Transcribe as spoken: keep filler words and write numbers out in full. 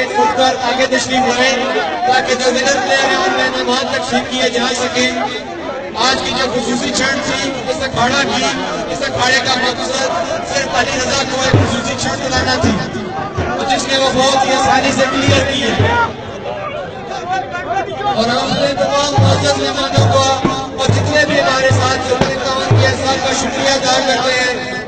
खुदकर आगे तशरीफ लाए ताकि जो विनर प्लेयर है उनमें इनाम तकसीम किए जा सके। आज की जो खुसूसी क्षण थी इस अखाड़ा की, इस अखाड़े का मकसद सिर्फ अली रजा को एक खुसूसी क्षण दिलाना थी और जिसने वो बहुत ही आसानी से क्लियर की है। और हम अपने तमाम मुअज़्ज़ज़ मेहमानों को और जितने भी हमारे साथ उनके काम के एहसान का शुक्रिया अदा करते हैं।